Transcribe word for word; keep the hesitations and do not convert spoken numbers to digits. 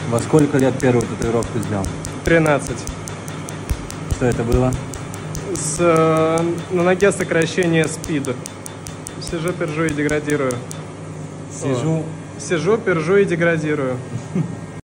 Во сколько лет первую татуировку сделал? тринадцать. Что это было? С, э, на ноге сокращение спид. Сижу, пержу и деградирую. Сижу. О. Сижу, пержу и деградирую.